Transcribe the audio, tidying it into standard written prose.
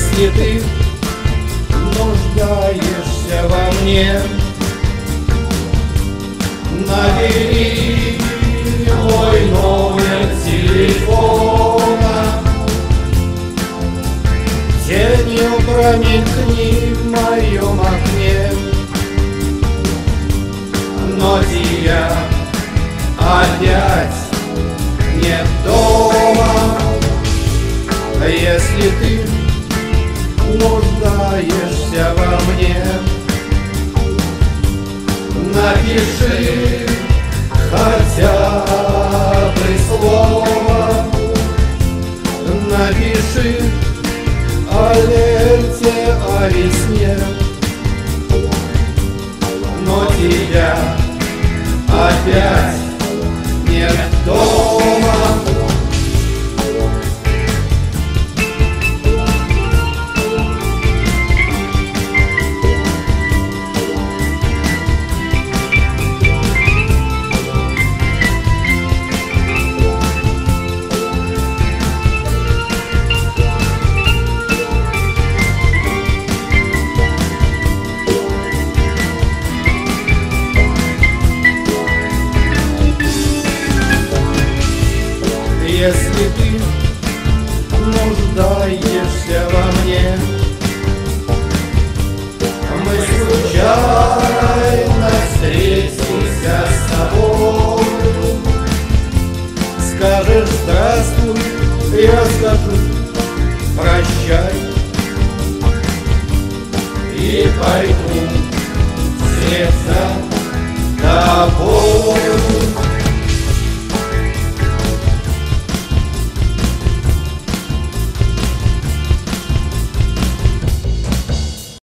Если ты нуждаешься во мне, набери мой номер телефона. Тенью проникни в моем окне, но тебя опять нет дома. Если ты нуждаешься во мне, напиши хотя бы слово, напиши о лете, о весне, но тебя опять нет дома. Если ты нуждаешься во мне, мы случайно встретимся с тобой. Скажешь здравствуй, я скажу прощай, и пойду вслед за тобой.